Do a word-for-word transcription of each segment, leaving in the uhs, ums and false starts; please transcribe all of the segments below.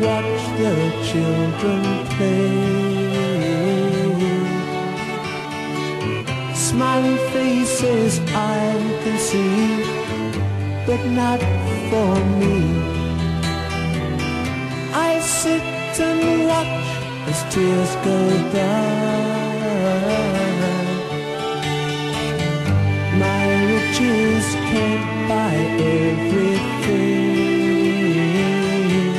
watch the children play. Smiling faces I can see, but not for me. I sit and watch as tears go by. My riches can't buy everything.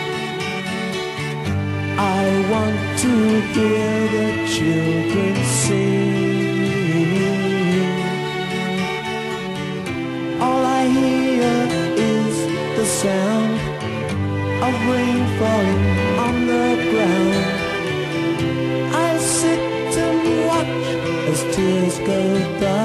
I want to hear the children sing. All I hear is the sound of rain falling on the ground. I sit and watch as tears go by.